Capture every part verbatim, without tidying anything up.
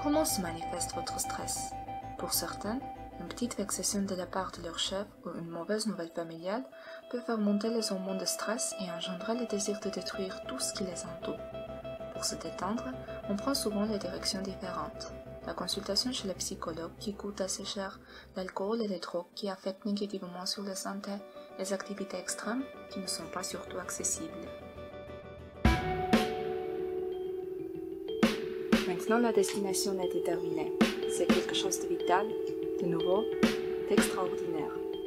Comment se manifeste votre stress? Pour certains, une petite vexation de la part de leur chef ou une mauvaise nouvelle familiale peut faire monter les hormones de stress et engendrer le désir de détruire tout ce qui les entoure. Pour se détendre, on prend souvent des directions différentes. La consultation chez le psychologue qui coûte assez cher, l'alcool et les drogues qui affectent négativement sur la santé, les activités extrêmes qui ne sont pas surtout accessibles. Maintenant, la destination est déterminée. C'est quelque chose de vital, de nouveau, d'extraordinaire.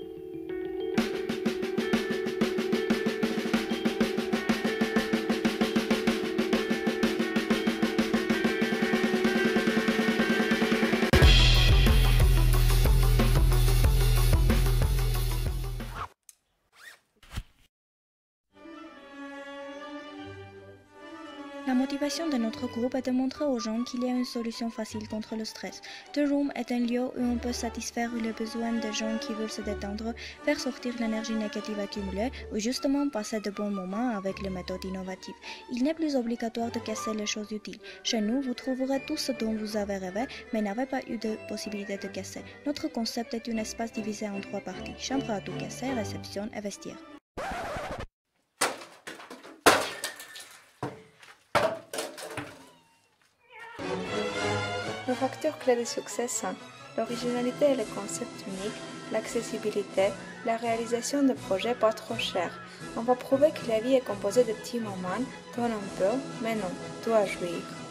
La motivation de notre groupe est de montrer aux gens qu'il y a une solution facile contre le stress. The Room est un lieu où on peut satisfaire les besoins des gens qui veulent se détendre, faire sortir l'énergie négative accumulée ou justement passer de bons moments avec les méthodes innovatives. Il n'est plus obligatoire de casser les choses utiles. Chez nous, vous trouverez tout ce dont vous avez rêvé, mais n'avez pas eu de possibilité de casser. Notre concept est un espace divisé en trois parties: chambre à tout casser, réception et vestiaire. Nos facteurs clés de succès sont l'originalité et le concept unique, l'accessibilité, la réalisation de projets pas trop chers. On va prouver que la vie est composée de petits moments dont on peut, mais non, doit jouir.